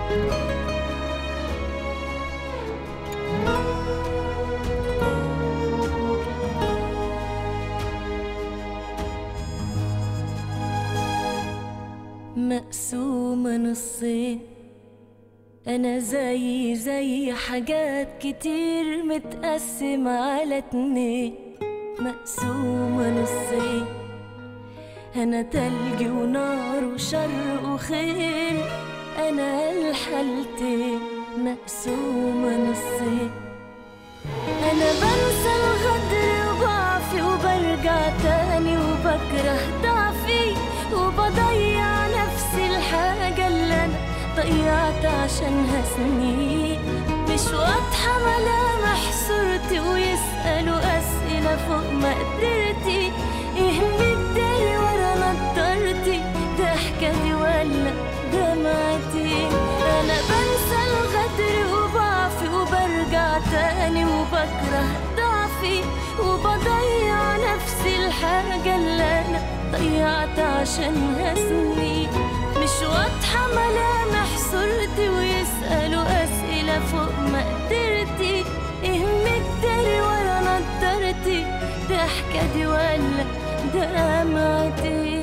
مقسومة نصين، أنا زي حاجات كتير متقسمة على اتنين. مقسومة نصين، أنا تلج ونار وشر وخير، أنا الحالتين مقسومة نصين. أنا بنسى الغدر وضعفي وبرجع تاني وبكره ضعفي وبضيع نفسي الحاجة اللي أنا ضيعت عشانها سنين. مش واضحة ملامح صورتي ويسألوا أسئلة فوق مقدرتي. إيه مداري ورا نضارتي؟ ضحكتي ولا دمعتي؟ أنا بنسى الغدر وضعفي وبرجع تاني وبكره ضعفي وبضيع نفسي الحاجة اللي أنا ضيعت عشانها سنين. مش واضحة ملامح صورتي ويسألوا أسئلة فوق مقدرتي. إيه مداري ورا نضارتي؟ ضحكتي ولا دمعتي؟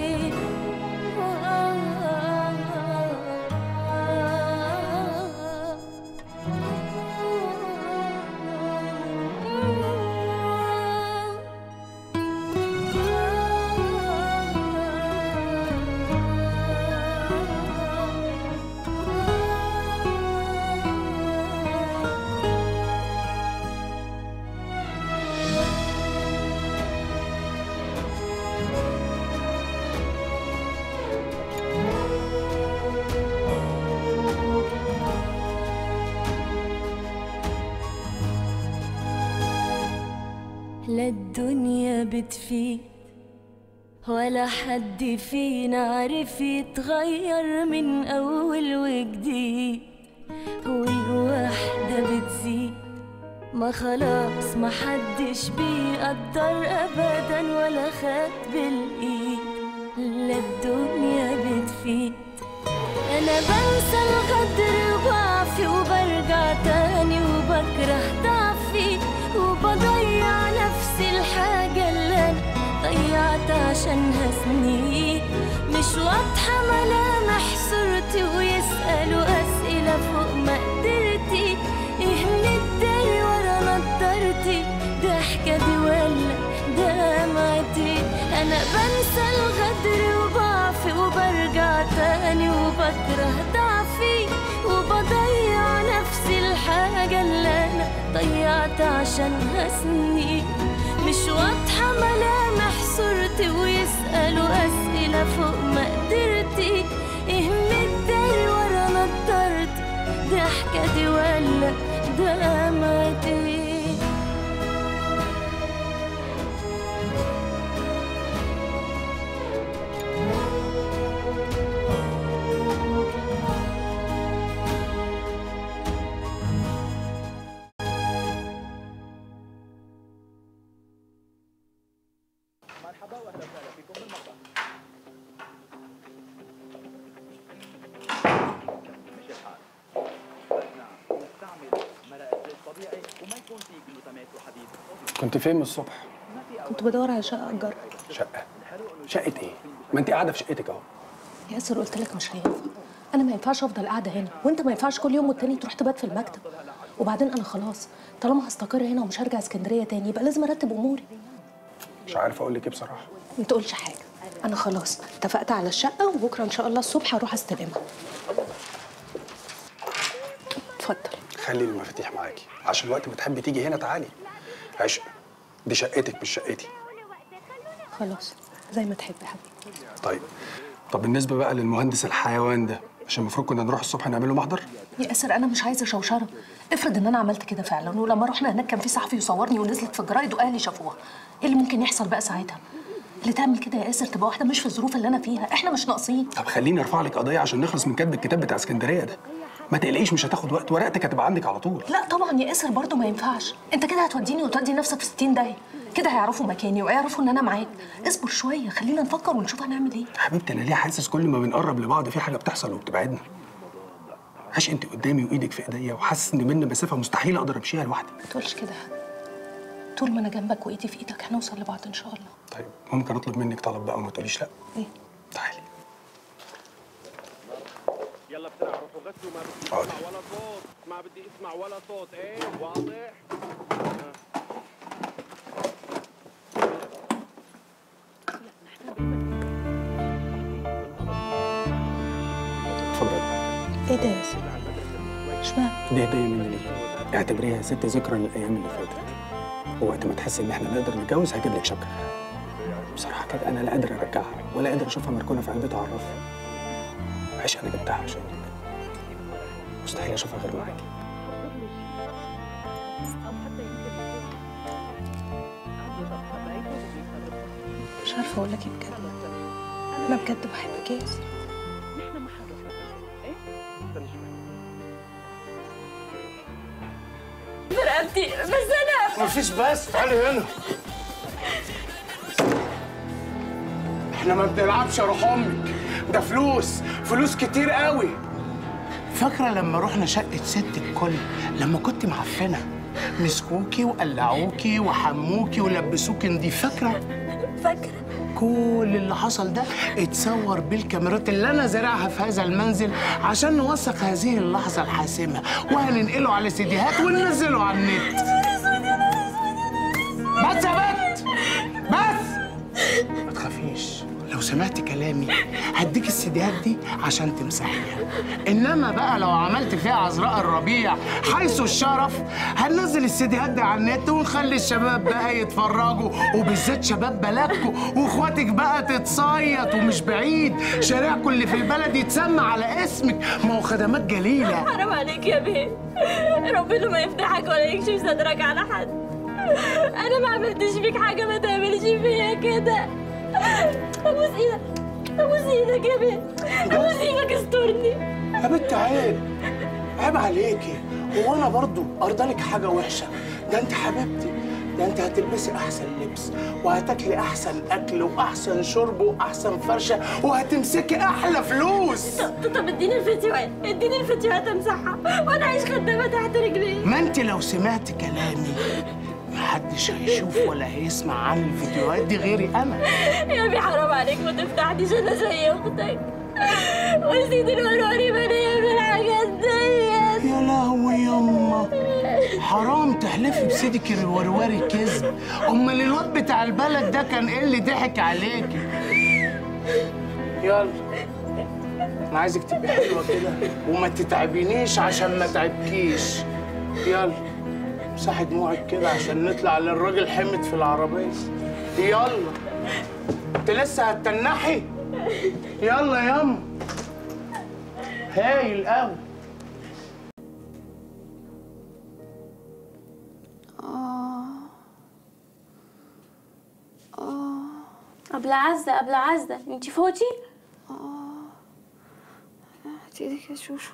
لا الدنيا بتفيد ولا حد فينا عارف يتغير من أول وجديد، والوحدة بتزيد ما خلاص ما حدش بيقدر أبدا ولا خد بالإيد. لا الدنيا بتفيد، أنا بنسى الغدر وضعفي وبرجع تاني وبكره ضعفي وبضيع نفسي الحاجة اللي أنا ضيعت عشانها سنين. مش واضحة ملامح صورتي ويسألوا أسئلة فوق مقدرتي. إيه مداري ورا نضارتي؟ ضحكتي ولا دمعتي؟ أنا بنسى الغدر وضعفي وبرجع تاني وبكره ضعفي وبضيع نفسي الحاجة اللي أنا ضيعت عشانها سنين. مش واضحة ملامح صورتي ويسألوا أسئلة فوق مقدرتي. إيه مداري ورا نضارتي؟ ضحكتي ولا دمعتي؟ مرحبا واهلا وسهلا فيكم بالمطبخ. مش الحال. نعم نستعمل مرقة زيت طبيعي وما يكون فيه جلوتامات وحديد. كنت فين من الصبح؟ كنت بدور على شقة أجرها. شقة؟ شقة إيه؟ ما أنت قاعدة في شقتك أهو. ياسر قلت لك مش هينفع، أنا ما ينفعش أفضل قاعدة هنا، وأنت ما ينفعش كل يوم والتاني تروح تبات في المكتب. وبعدين أنا خلاص طالما هستقر هنا ومش هرجع اسكندرية تاني يبقى لازم أرتب أموري. مش عارف أقول لك إيه بصراحة. ما تقولش حاجة، أنا خلاص اتفقت على الشقة وبكرة إن شاء الله الصبح هروح استلمها. اتفضل. خلي المفاتيح معاكي عشان وقت ما تحبي تيجي هنا تعالي. عشق، دي شقتك مش شقتي. خلاص زي ما تحب يا حبيبي. طب بالنسبة بقى للمهندس الحيوان ده، عشان المفروض كنا نروح الصبح نعمل له محضر. يا ياسر أنا مش عايزة شوشرة، افرض إن أنا عملت كده فعلا ولما رحنا هناك كان في صحفي يصورني ونزلت في الجرايد وأهلي شافوها، إيه اللي ممكن يحصل بقى ساعتها؟ اللي تعمل كده يا ياسر تبقى واحدة مش في الظروف اللي أنا فيها، إحنا مش ناقصين. طب خليني أرفع لك قضية عشان نخلص من كتب الكتاب بتاع اسكندرية ده. ما تقلقيش مش هتاخد وقت، ورقتك هتبقى عندك على طول. لا طبعا يا ياسر برضه ما ينفعش، انت كده هتوديني وتودي نفسك في 60 داهيه، كده هيعرفوا مكاني ويعرفوا ان انا معاك. اصبر شويه خلينا نفكر ونشوف هنعمل ايه. حبيبتي انا ليه حاسس كل ما بنقرب لبعض في حاجه بتحصل وبتبعدنا. عايش انت قدامي وايدك في ايديا وحاسس ان بينا مسافه مستحيل اقدر امشيها لوحدي. ما تقولش كده يا حد. طول ما انا جنبك وايدي في ايدك هنوصل لبعض ان شاء الله. طيب ممكن اطلب منك طلب بقى وما تقوليش لا؟ ايه؟ تعالي. يلا بسرعة روحوا غسلوا، ما بدي حاضر. اسمع ولا صوت، ما بدي اسمع ولا صوت. ايه واضح؟ اتفضلي. ايه ده يا ياسر؟ اشمعنى؟ دي هديه مني ليكي، اعتبريها يا ست ذكرى للايام اللي فاتت. ووقت ما تحسي ان احنا نقدر نتجوز هجيب لك شبكه. بصراحه كده انا لا قادر ارجعها ولا قادر اشوفها مركونه في علبتها على الرف. عيش انا جبتها عشانك، مستحيل اشوفها غير معاكي. مش عارفه اقول لك ايه بجد. انا بجد بحبك يا ياسر. برقبتي بس انا مفيش بس، تعالي هنا. احنا ما بنلعبش يا روح امك، ده فلوس، فلوس كتير قوي. فاكره لما رحنا شقه ست الكل لما كنت معفنه، مسكوكي وقلعوكي وحموكي ولبسوكي نضيف، فاكره؟ فاكره. كل اللي حصل ده اتصور بالكاميرات اللي انا زارعها في هذا المنزل عشان نوثق هذه اللحظه الحاسمه، وهننقله على سيديهات وننزله على النت. بس يا بنت بس، ما تخافيش، لو سمعت كلامي هديك السيديهات دي عشان تمسحيها. انما بقى لو عملت فيها عذراء الربيع حيث الشرف هننزل السيديهات دي على النت ونخلي الشباب بقى يتفرجوا، وبالذات شباب بلدكم واخواتك بقى تتصيط، ومش بعيد شارعكم اللي في البلد يتسمى على اسمك، ما هو خدمات جليله. حرام عليك يا بيه، ربنا ما يفتحك ولا يكشف صدرك على حد. انا ما عملتش فيك حاجه، ما تعملش فيا كده. ابوس ايدك، ابوس ايدك يا بيه، ابوس ايدك استرني. يا بنت عيب، عيب عليكي، هو انا برضو ارضالك حاجه وحشه؟ ده انت حبيبتي، ده انت هتلبسي احسن لبس وهتاكلي احسن اكل واحسن شرب واحسن فرشه وهتمسكي احلى فلوس. طب اديني الفيديوهات، اديني الفيديوهات امسحها وانا اعيش خدامه تحت رجلي. ما انت لو سمعت كلامي محدش هيشوف ولا هيسمع عن الفيديوهات دي غيري انا. يا بيه حرام عليك، ما تفتحنيش، انا زي اختك وسيد الوروري ما يعمل الحاجات ديت. يا لهوي يما، حرام تحلفي بسيدك الوروري كذب. امال الواد بتاع البلد ده كان ايه اللي ضحك عليكي؟ يلا انا عايزك تبقي حلوه كده وما تتعبينيش عشان ما تعبكيش. يلا امسحي دموعك كده عشان نطلع للراجل حمد في العربيه. يلا انت لسه هتتنحي؟ يلا ياما، هايل قوي. قبل عزة، قبل عزة، انتي فوتي؟ هات ايدك يا شوشو.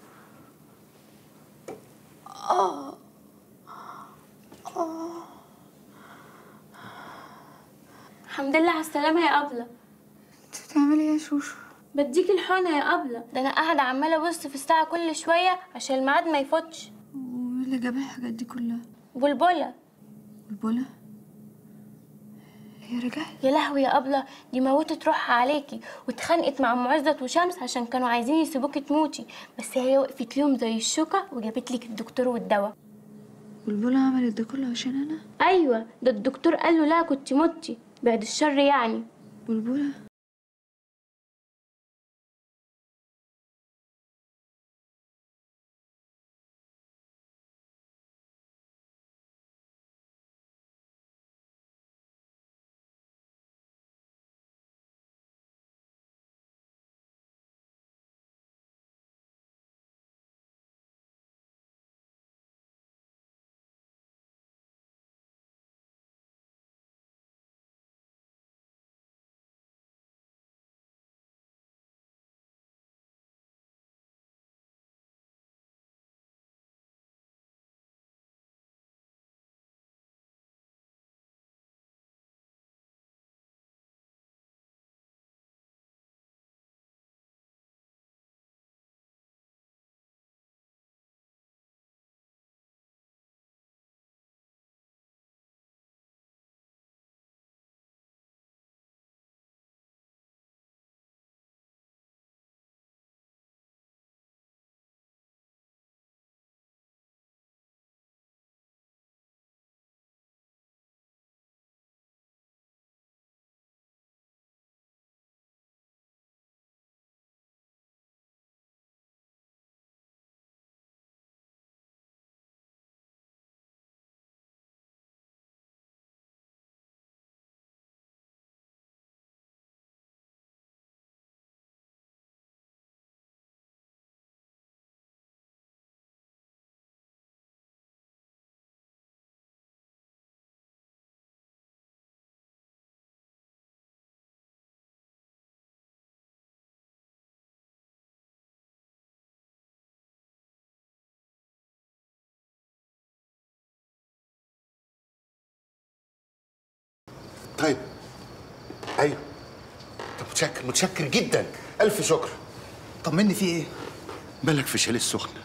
الحمد لله على السلامة يا أبلة. انت بتعملي ايه يا شوشو؟ بديك الحقنة يا أبلة، ده أنا قاعدة عمالة أبص في الساعة كل شوية عشان الميعاد ما يفوتش. وايه اللي جاب الحاجات دي كلها؟ بلبلة. البوله؟ هي رجعت؟ يا لهوي يا أبلة، دي موتت روحها عليكي واتخانقت مع أم عزت وشمس عشان كانوا عايزين يسيبوكي تموتي، بس هي وقفت ليهم زي الشوكة وجابت لك الدكتور والدواء. والبوله عملت ده كله عشان انا؟ أيوة، ده الدكتور قال له لا كنت متي، بعد الشر يعني. والبوله طيب ايوه. طب متشكر جدا، الف شكر. طمني في ايه؟ مالك في شاليه السخنه؟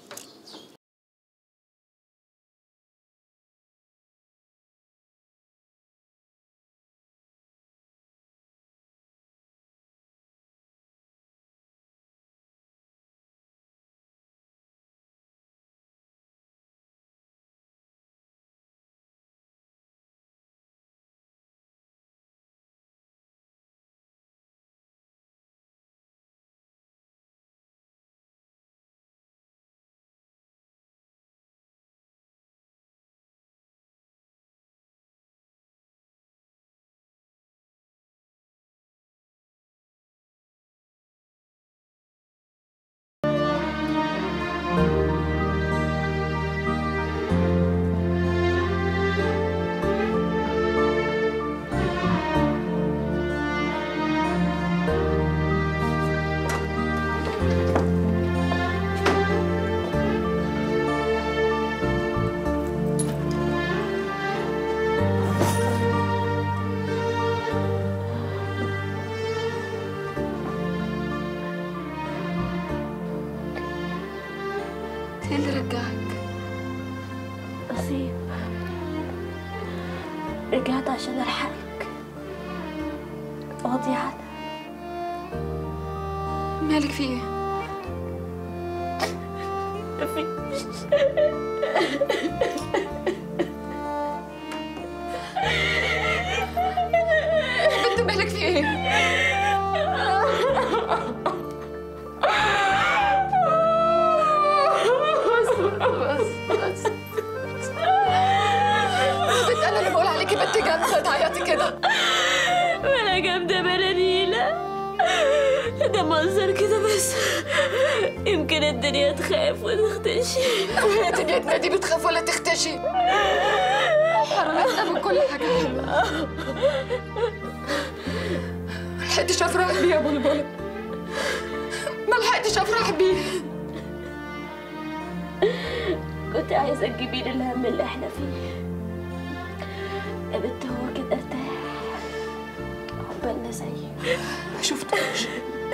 ايه اللي رجعك؟ نصيب، رجعت عشان الحقك. قاضي على مالك في ايه؟ مفيش. بنت مالك في ايه؟ بس بنت انا اللي بقول عليكي بنت جامده تعيطي كده. ولا جامدة بلا نيلة، ده منظر كده بس. يمكن الدنيا تخاف وتختشي. وهي دنيتنا دي بتخاف ولا تختشي؟ حرمتنا من كل حاجة حلوة. ملحقتش افرح بيه يا بلبل، ملحقتش افرح بيه. كنت عايزة تجيبي لي الهم اللي احنا فيه يا بنت. هو كده ارتاح عقبالنا زيه. ما شفتوش،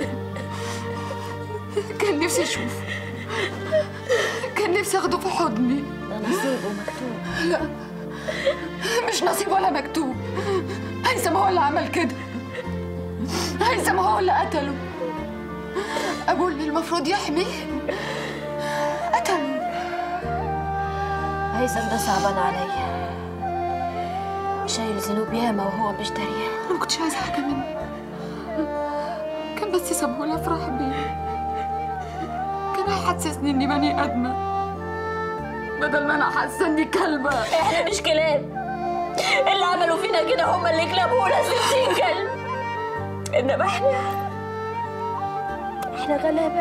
كان نفسي اشوفه، كان نفسي اخده في حضني. ده نصيب ومكتوب. لا مش نصيب ولا مكتوب. هيثم هو اللي عمل كده، هيثم هو اللي قتله. ابوه اللي المفروض يحميه قتله. هيثم ده صعبان عليا، شايل ذنوب ياما وهو مش داريها. انا ما كنتش عايزه حاجه منه، كان بس يسيبهولي افرح بيه. كان هيحسسني اني بني ادمه بدل ما انا حاسه اني كلبه. احنا مش كلاب، اللي عملوا فينا كده هم اللي كلاب وناس 60 كلب. انما احنا غلابه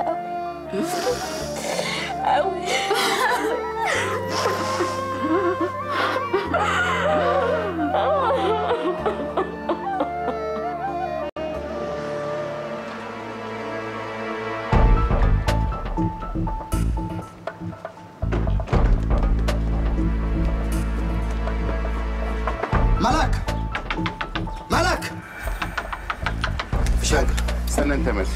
قوي قوي. ملك ملك، مفيش حاجه. استنى انت ماشي.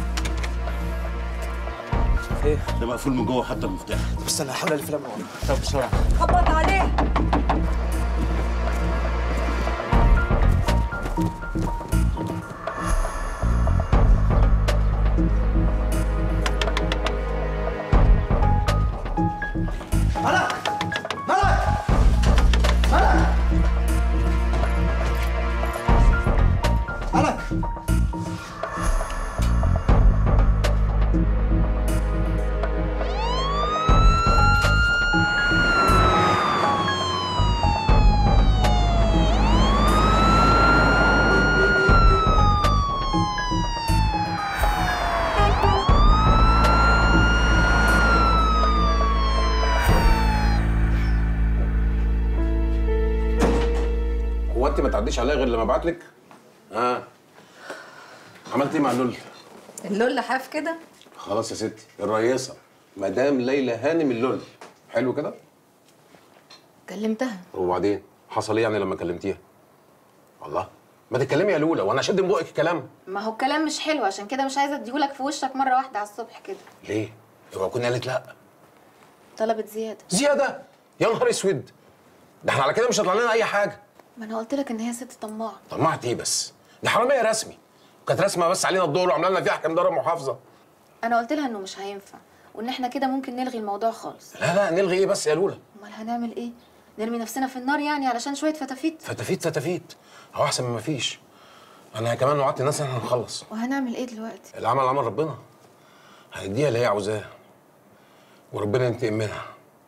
ايه؟ ده مقفول من جوه حتى المفتاح. بس انا هحاول الف من ورا. طب بسرعه. خبط عليه. ملك ملك ملك ملك. هو انت ما تعديش عليا غير لما ابعت لك؟ عملت ايه مع اللول؟ اللول حاف كده. خلاص يا ستي، الرئيسه مدام ليلى هانم اللول. حلو كده؟ كلمتها. وبعدين حصل ايه يعني لما كلمتيها؟ الله، ما تتكلمي يا لولا وانا اشد من بقك الكلام. ما هو الكلام مش حلو، عشان كده مش عايزه اديهولك في وشك مره واحده على الصبح كده. ليه؟ اوعى كنا قالت لا. طلبت زياده. زياده؟ يا نهار اسود، ده احنا على كده مش هيطلع لنا اي حاجه. ما انا قلت لك ان هي ست طماعه. طمعت ايه بس؟ دي حراميه رسمي، كانت رسمه بس علينا الدور وعملنا لنا فيها احكام دار محافظه. انا قلت لها انه مش هينفع وان احنا كده ممكن نلغي الموضوع خالص. لا نلغي ايه بس يا لولا؟ امال هنعمل ايه؟ نرمي نفسنا في النار يعني علشان شويه فتافيت؟ فتافيت هو احسن من ما فيش. انا كمان وعدت الناس ان احنا هنخلص. وهنعمل ايه دلوقتي؟ العمل عمل ربنا، هنديها اللي هي عاوزاه وربنا ينتقم منها.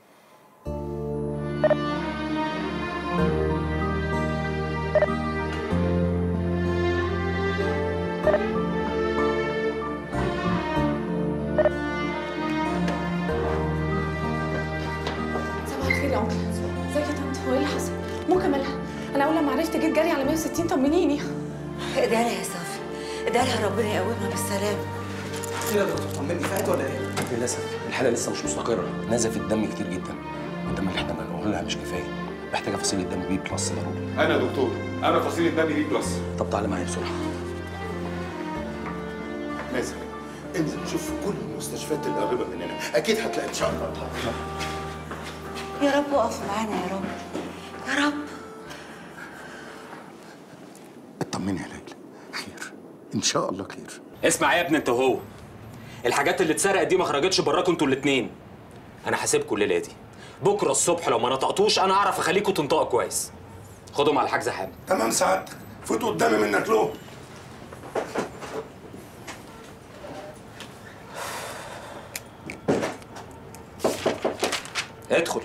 صباح الخير يا عمر. ازيك يا طنط؟ هو ايه اللي حصل؟ مو كمالها؟ انا اول لما عرفت جيت جري على 160. طمنيني. ادعي يا صافي، ادعي لها ربنا يقومها بالسلامه. ايه يا دكتور؟ طمني، فات ولا ايه؟ للاسف الحاله لسه مش مستقره، نزف الدم كتير جدا والدم اللي احنا بنقول لها مش كفايه، محتاجه فصيله دم بي بلس ضروري. انا يا دكتور، انا فصيله دم بي بلس. طب تعالى معايا بسرعه. نازل انزل شوف في كل المستشفيات القريبه مننا، اكيد هتلاقي ان شاء الله. يا رب اقف معانا يا رب، يا رب. اطمني يا ليلى، خير ان شاء الله خير. اسمع يا ابني انت وهو، الحاجات اللي اتسرقت دي ما خرجتش براكم انتوا الاتنين. انا حاسبكم الليله دي، بكره الصبح لو ما نطقتوش انا اعرف اخليكم تنطقوا كويس. خدهم على الحجز حالا. تمام سعادتك، فوتوا قدامي منك له. ادخل.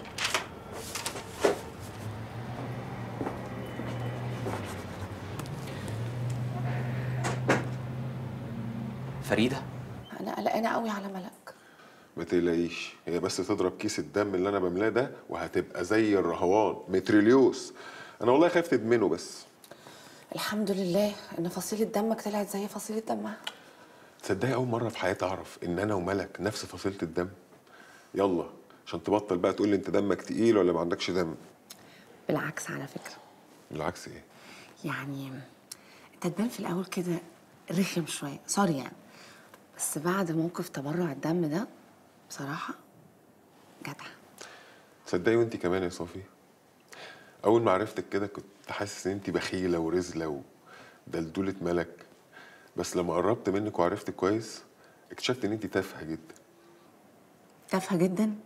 فريده، انا قلقانه قوي على ملك. ما تقلقيش، هي بس تضرب كيس الدم اللي انا بملاه ده وهتبقى زي الرهوان متريليوس. انا والله خايف تدمنه بس. الحمد لله ان فصيله دمك طلعت زي فصيله دمها. تصدقي اول مره في حياتي اعرف ان انا وملك نفس فصيله الدم. يلا عشان تبطل بقى تقول لي انت دمك تقيل ولا ما عندكش دم. بالعكس على فكره. بالعكس ايه؟ يعني انت تبان في الاول كده رخم شويه، سوري يعني، بس بعد موقف تبرع الدم ده بصراحه جدع. تصدقي وانت كمان يا صافي، اول ما عرفتك كده كنت حاسس ان انت بخيله ورزله ودلدوله ملك، بس لما قربت منك وعرفتك كويس اكتشفت ان انت تافهه جدا. تافهه جدا؟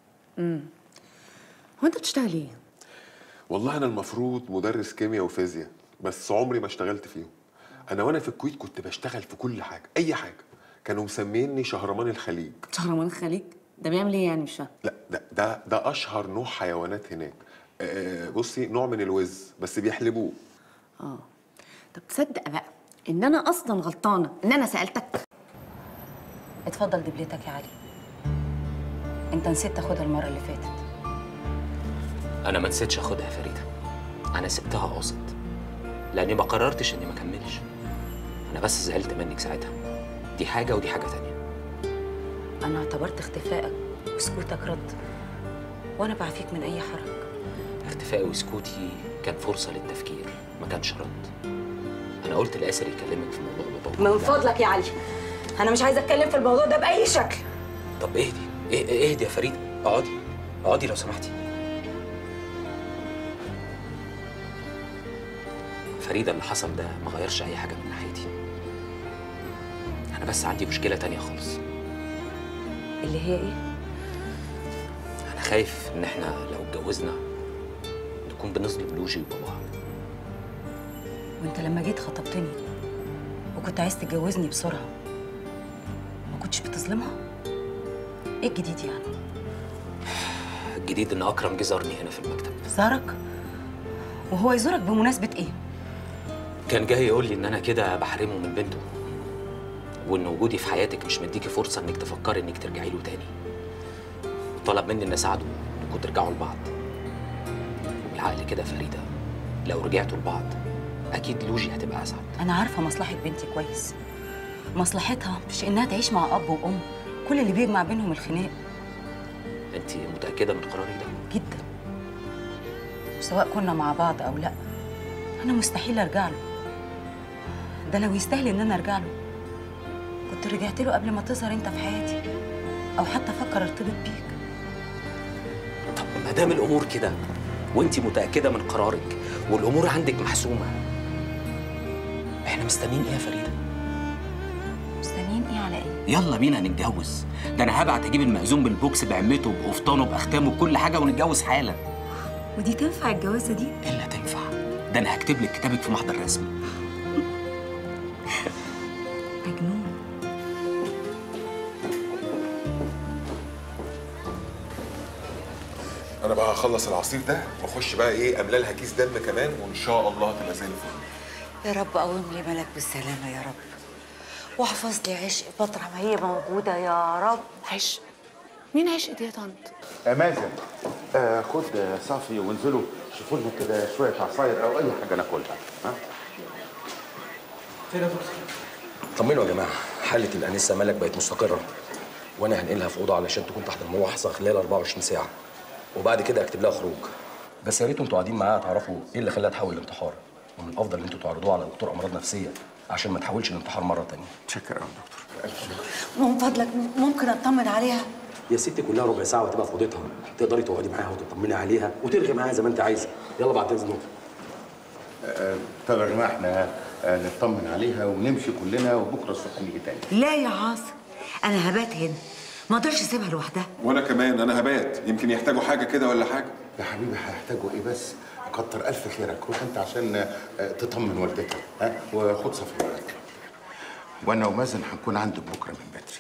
هو انت بتشتغل ايه؟ والله انا المفروض مدرس كيمياء وفيزياء، بس عمري ما اشتغلت فيهم. انا وانا في الكويت كنت بشتغل في كل حاجه، اي حاجه. كانوا مسميني شهرمان الخليج. شهرمان الخليج؟ ده بيعمل ايه يعني؟ مش فاهم. لا ده اشهر نوع حيوانات هناك. بصي، نوع من الوز بس بيحلبوه. طب تصدق بقى ان انا اصلا غلطانه ان انا سالتك؟ اتفضل دبلتك يا علي. انت نسيت تاخدها المره اللي فاتت. انا ما نسيتش اخدها يا فريده، انا سبتها قاصد لاني ما قررتش اني ما اكملش. انا بس زعلت منك ساعتها، دي حاجه ودي حاجه تانية. انا اعتبرت اختفائك وسكوتك رد، وانا بعفيك من اي حرج. اختفائي وسكوتي كان فرصه للتفكير، ما كانش رد. انا قلت لآسر يكلمك في موضوع بابا. من فضلك يا علي، انا مش عايزه اتكلم في الموضوع ده باي شكل. طب اهدي يا فريده، اقعدي لو سمحتي. فريده، اللي حصل ده ما غيرش اي حاجه من ناحيتي. انا بس عندي مشكله تانية خالص. اللي هي ايه؟ انا خايف ان احنا لو اتجوزنا نكون بنظلم لوجي وباباها. وانت لما جيت خطبتني وكنت عايز تتجوزني بسرعه ما كنتش بتظلمها؟ ايه الجديد يعني؟ الجديد ان اكرم جه زارني هنا في المكتب. زارك؟ وهو يزورك بمناسبه ايه؟ كان جاي يقول لي ان انا كده بحرمه من بنته، وان وجودي في حياتك مش مديكي فرصه انك تفكري انك ترجعي له تاني. طلب مني ان اساعده انكم ترجعوا لبعض. وبالعقل كده فريده، لو رجعتوا لبعض اكيد لوجي هتبقى اسعد. انا عارفه مصلحه بنتي كويس. مصلحتها مش انها تعيش مع اب وام كل اللي بيجمع بينهم الخناق. انت متاكده من قرارك ده؟ جدا. وسواء كنا مع بعض او لا، انا مستحيل ارجع له. ده لو يستاهل ان انا ارجع له كنت رجعت له قبل ما تظهر انت في حياتي، او حتى افكر ارتبط بيك. طب ما دام الامور كده وانت متاكده من قرارك والامور عندك محسومه، احنا مستنيين ايه يا فريده؟ مستنيين ايه على ايه؟ يلا بينا نتجوز. ده انا هبعت اجيب المأذون بالبوكس بعمته بقفطانه باختامه بكل حاجه ونتجوز حالا. ودي تنفع الجوازه دي؟ الا تنفع. ده انا هكتب لك كتابك في محضر رسمي. مجنون. انا بقى هخلص العصير ده واخش بقى ايه املى لها كيس دم كمان، وان شاء الله تبقى زي الفل. يا رب قوم لي ملك بالسلامه يا رب، واحفظ لي عشق مطرح ما هي موجوده يا رب. عشق؟ مين عشق دي يا طنط؟ مازن خد صافي وانزلوا شوفوا لنا كده شويه عصاير او اي حاجه ناكلها. ها فين يا دكتور؟ طمنوا يا جماعه، حاله الانسه ملك بقت مستقره، وانا هنقلها في اوضه علشان تكون تحت الملاحظه خلال 24 ساعه، وبعد كده اكتب لها خروج. بس يا ريت انتوا قاعدين معاها تعرفوا ايه اللي خلاها تحول لانتحار، ومن الافضل ان انتوا تعرضوها على دكتور امراض نفسيه عشان ما تحولش الانتحار مره ثانيه. شكرا يا دكتور. الف شكر. من فضلك ممكن اطمن عليها؟ يا ستي كلها ربع ساعه وتبقى في اوضتها، تقدري تقعدي معاها وتطمني عليها وترغي معاها زي ما انت عايزه. يلا بعد اذنك. طب يا جماعه احنا نطمن عليها ونمشي كلنا وبكره الصبح نيجي تاني. لا يا عاصم، انا هبات هنا، ما اقدرش اسيبها لوحدها. وانا كمان انا هبات، يمكن يحتاجوا حاجه كده ولا حاجه. يا حبيبي هيحتاجوا ايه بس؟ كتر الف خيرك، روح انت عشان تطمن والدتها. ها وخد صفي معاك، وانا ومازن هنكون عندك بكره من بدري.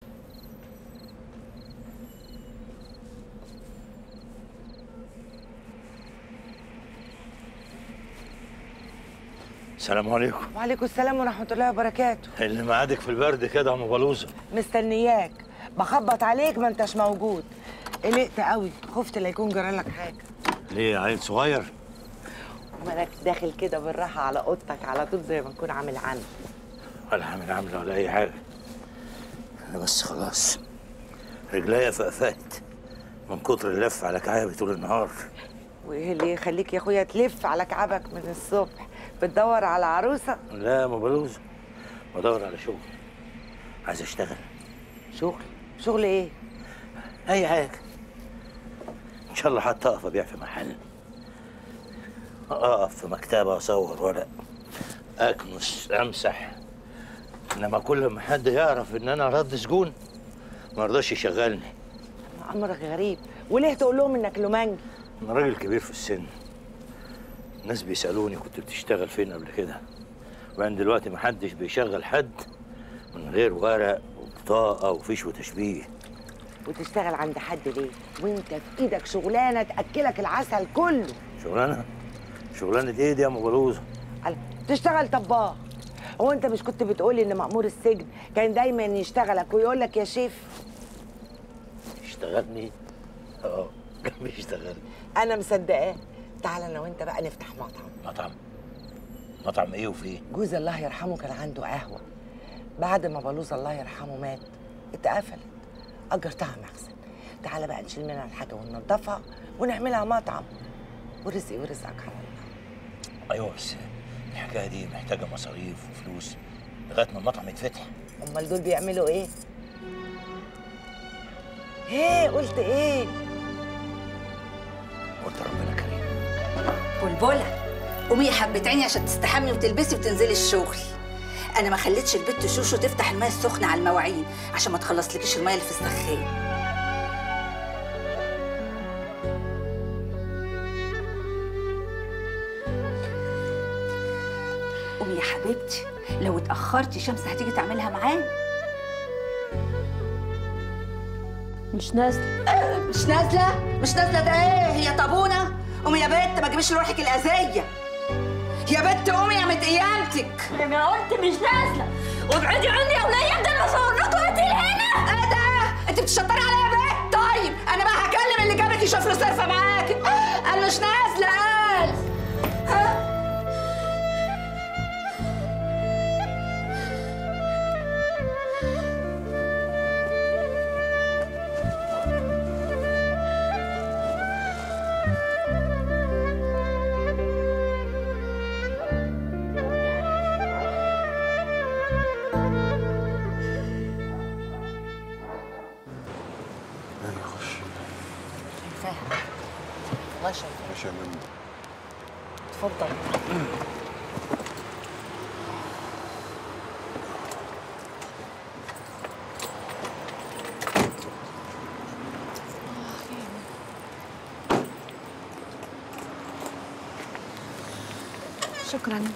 السلام عليكم. وعليكم السلام ورحمة الله وبركاته. اللي معادك في البرد كده يا ام بلوزه. مستنياك، بخبط عليك ما انتش موجود. قلقت قوي، خفت لا يكون جرالك حاجة. ليه عيل صغير؟ مالك داخل كده بالراحة على اوضتك على طول زي ما تكون عامل عامل. ولا عامل عامله ولا اي حاجة. انا بس خلاص رجليا فقفقت من كتر اللف على كعابي طول النهار. وايه اللي يخليك يا اخويا تلف على كعبك من الصبح؟ بتدور على عروسة؟ لا يا ام بلوزه، بدور على شغل. عايز اشتغل. شغل؟ شغل ايه؟ اي حاجة. ان شاء الله حتى اقف ابيع في محل، اقف في مكتبة اصور ورق، اكنس امسح. انما كل ما حد يعرف ان انا رد سجون ما رضاش يشغلني. امرك غريب، وليه تقول لهم انك لومانجي؟ انا راجل كبير في السن، الناس بيسالوني كنت بتشتغل فين قبل كده، وبعدين دلوقتي محدش بيشغل حد من غير ورق وبطاقه وفيش وتشبيه. وتشتغل عند حد ليه؟ وانت في ايدك شغلانه تاكلك العسل كله. شغلانه؟ شغلانه ايه دي يا ام بلوزه؟ تشتغل طباخ. هو انت مش كنت بتقولي ان مأمور السجن كان دايما يشتغلك ويقول لك يا شيف؟ يشتغلني؟ اه كان بيشتغلني. انا مصدقاه. تعال انا وانت بقى نفتح مطعم. مطعم؟ مطعم ايه وفيه؟ جوز الله يرحمه كان عنده قهوه، بعد ما بلوز الله يرحمه مات اتقفلت، اجرتها مخزن. تعال بقى نشيل منها الحاجه وننضفها ونعملها مطعم، ورزقي ورزقك على الله. ايوه بس الحكايه دي محتاجه مصاريف وفلوس لغايه ما المطعم يتفتح. امال دول بيعملوا ايه؟ ايه قلت ايه؟ قلت ربنا كريم. بلبلة قومي يا حبة عيني عشان تستحمي وتلبسي وتنزلي الشغل. انا ما خليتش البت شوشو تفتح الماء السخنة على المواعين عشان ما تخلصلكيش الماء اللي في السخان. قومي يا حبيبتي، لو اتأخرتي شمس هتيجي تعملها معانا. مش نازلة. مش نازلة؟ مش نازلة ده ايه؟ هي طابونة؟ قومي يا بت ما تجيبيش لروحك الأذية. يا بت قومي يا مت قيامتك. انا قلت مش نازلة. وابعدي عني يا ولية، ده انا صور لكم قتيل هنا. ايه ده؟ انت بتشطري عليا يا بت؟ طيب انا بقى هكلم اللي جابك يشوف له صرفة معاكي. انا مش نازلة قال. ها؟ شايفاها. والله شايفاها. ماشي يا ماما. اتفضل. شكرا.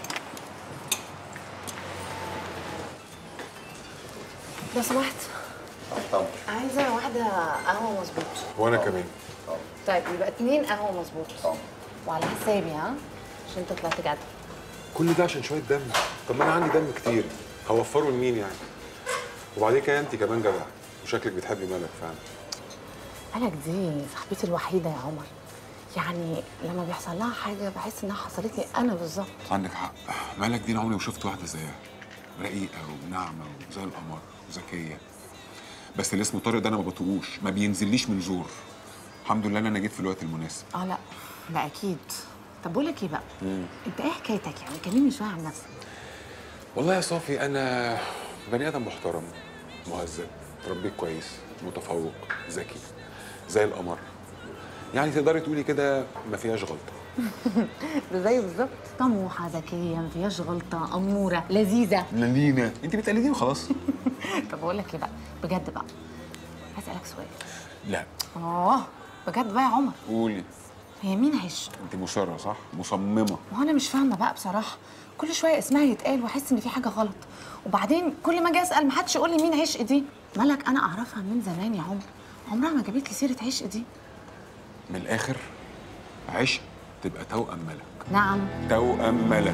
لو سمحت طبعا. عايزه واحده قهوه مظبوط. وانا كمان. طيب يبقى 2 قهوه مظبوط. وعلى حسابي ها، عشان انت طلعت جدع. كل ده عشان شويه دم؟ طب ما انا عندي دم كتير، هوفره لمين يعني؟ وبعدين كده انت كمان جدع، وشكلك بتحبي ملك فعلا. ملك دي صاحبتي الوحيده يا عمر، يعني لما بيحصل لها حاجه بحس انها حصلت لي انا بالظبط. عندك حق، ملك دي انا عمري ما شفت واحده زيها، رقيقه وناعمه وزي القمر وذكيه. بس اللي اسمه طارق ده انا ما بطيقوش، ما بينزليش من زور. الحمد لله ان انا جيت في الوقت المناسب. لا ده اكيد. طب بقول لك ايه بقى؟ انت ايه حكايتك يعني؟ كلمني شويه عن نفسك. والله يا صافي انا بني ادم محترم مهذب، تربيت كويس، متفوق، ذكي، زي القمر. يعني تقدري تقولي كده ما فيهاش غلطه. ده زي بالظبط، طموحه، ذكيه، ما فيهاش غلطه، اموره، لذيذه. لينا انت بتقلديني وخلاص. طب اقول لك ايه بقى؟ بجد بقى هسألك سؤال. لا. بجد بقى يا عمر. قولي. هي مين عش؟ انت مصره صح؟ مصممه. ما هو انا مش فاهمه بقى بصراحه، كل شويه اسمها يتقال واحس ان في حاجه غلط، وبعدين كل ما اجي اسال ما حدش يقول لي مين عشق دي. ملك انا اعرفها من زمان يا عمر، عمرها ما جابت لي سيره عشق دي. من الاخر عشق تبقى توأم ملك. نعم. توأم ملك.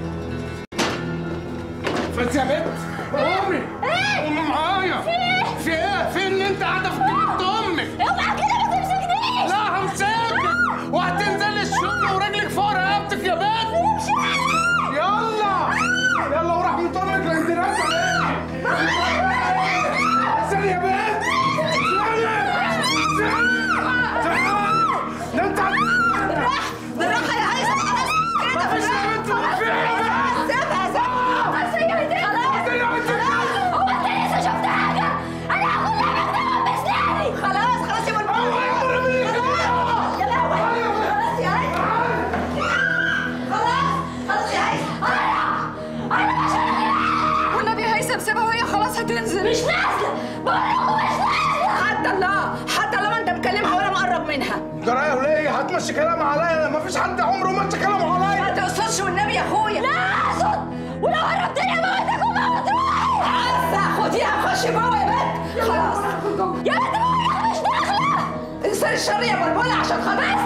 فانت يا بنت قومي. قومي معايا. في ايه؟ في ان انت قاعده في بيت امك. اوعى كده ما تمسكنيش. لا همسكك وهتنزلي الشغل ورجلك فوق رقبتك يا بنت. يلا يلا ورحمة امك لا انت راجعه عليك. استني يا بنت. ده انت بالراحه يا عايشه. ما فيش يا بنت. سيبها بس يا بنتي. خلاص هو انت لسه شفت حاجه؟ انا هاخد لك مكتبه بسناني. خلاص يا بنتي. يا لهوي. خلاص يا عايشه. خلاص يا عايشه. انا مش هنزل. والنبي يا هيثم سيبها وهي خلاص هتنزل. مش نازله بقول لكم مش نازله. حتى الله ما انت مكلمها ولا مقرب منها. جرايه وليه؟ هتمشي كلام عليا؟ ما فيش حد عمره مشي كلام عليا. ما تقصدش والنبي يا اخويا. لا اقصد، ولو قربتني اموتك وموت روحي. عارفه خديها وخشي جوه يا بنت. خلاص يا بنت مش داخله. انسان الشر يا بلبله عشان خاطر. بس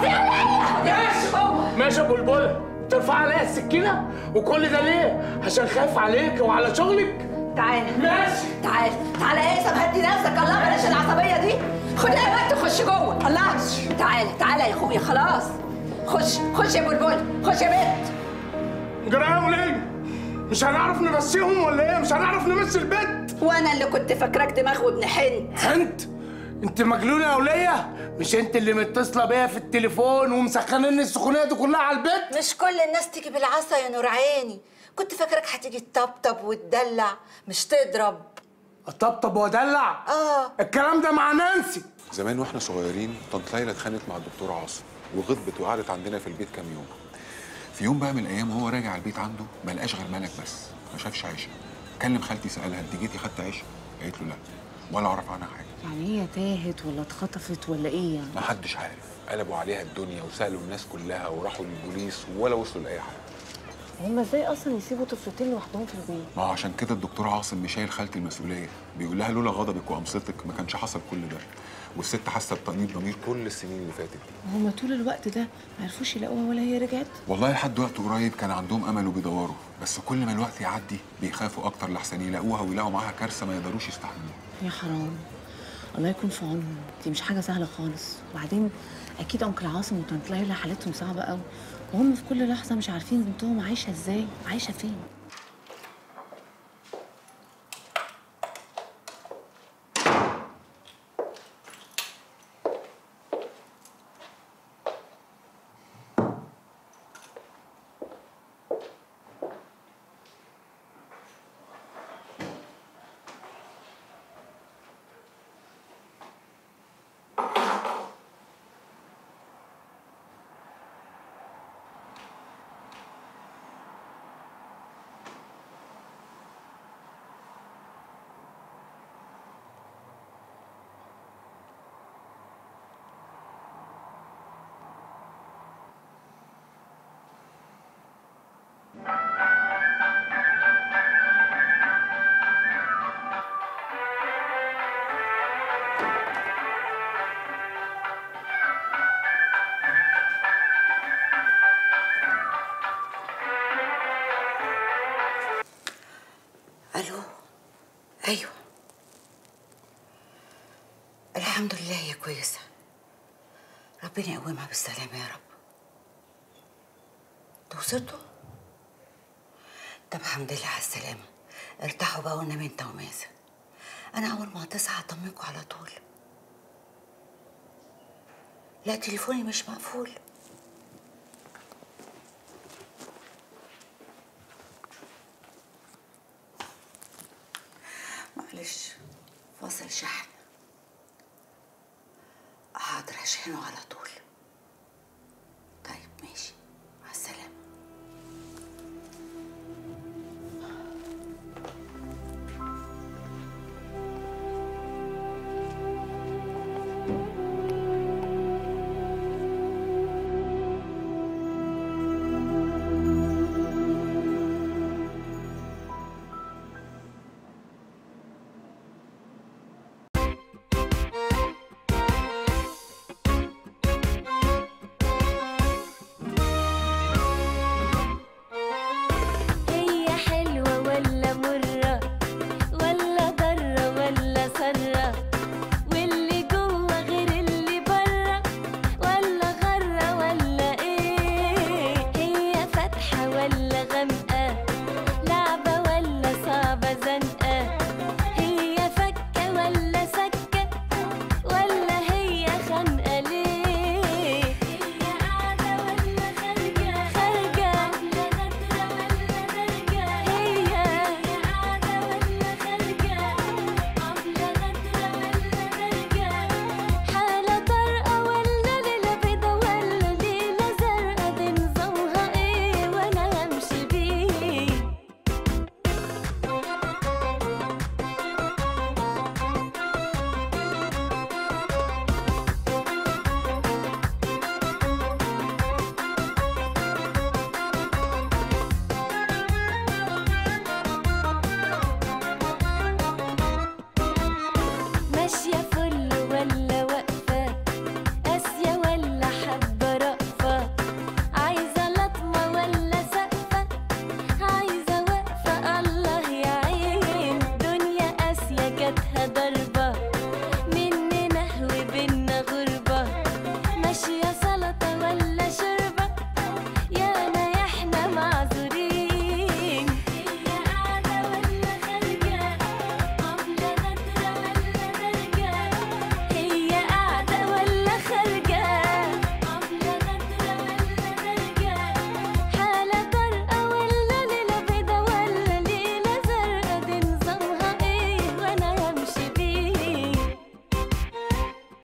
يا ماشي يا بلبله، ترفع عليا السكينه وكل ده ليه؟ عشان خايف عليك وعلى شغلك. تعالى ماشي. تعالى يا هيثم هدي نفسك. الله بلاش العصبيه دي. خديها يا بنت خش جوه. الله تعالى يا اخويا. خلاص خش يا بلبل. خش يا بنت. جرايه وليه؟ مش هنعرف نمشيهم ولا ايه؟ مش هنعرف نمشي البيت؟ وانا اللي كنت فاكراك دماغ وابن حنت؟ انت مجنونه يا وليه؟ مش انت اللي متصله بيا في التليفون ومسخنني السخونيه دي كلها على البيت؟ مش كل الناس تيجي بالعصا يا نور عيني. كنت فاكراك هتيجي تطبطب وتدلع مش تضرب. اطبطب وادلع؟ الكلام ده مع نانسي. زمان واحنا صغيرين طنط ليلى اتخانقت مع الدكتور عاصم وغضبت وقعدت عندنا في البيت كام يوم. في يوم بقى من الايام وهو راجع البيت عنده ما لقاش غير ملك بس، ما شافش عيشه. كلم خالتي سالها انت جيتي خدت عيشه؟ قالت له لا ولا اعرف عنها حاجه. يعني هي تاهت ولا اتخطفت ولا ايه يعني؟ ما حدش عارف، قلبوا عليها الدنيا وسالوا الناس كلها وراحوا للبوليس ولا وصلوا لاي حاجه. هما ازاي اصلا يسيبوا طفلتين لوحدهم في البيت؟ ما هو عشان كده الدكتور عاصم مشايل خالتي المسؤوليه، بيقول لها لولا غضبك وامصتك ما كانش حصل كل ده. والست حاسه بتأنيب ضمير كل السنين اللي فاتت دي. هما طول الوقت ده ما عرفوش يلاقوها ولا هي رجعت؟ والله لحد وقت قريب كان عندهم امل وبيدوروا، بس كل ما الوقت يعدي بيخافوا اكتر لحسن يلاقوها ويلاقوا معاها كارثه ما يقدروش يستحملوها. يا حرام، الله يكون في عونهم، دي مش حاجه سهله خالص. وبعدين اكيد انكل عاصم وطنط ليلى حالتهم صعبه قوي، وهم في كل لحظه مش عارفين بنتهم عايشه ازاي، عايشه فين. الحمد لله هي كويسة. ربنا يقومها بالسلامة يا رب. توصلتوا؟ طب الحمد لله على السلامة. ارتاحوا بقى ونام انت ومازن. أنا أول ما هتصحى هطمنكوا على طول. لا تليفوني مش مقفول. معلش فاصل شحن. حاضر هشحنه على طول.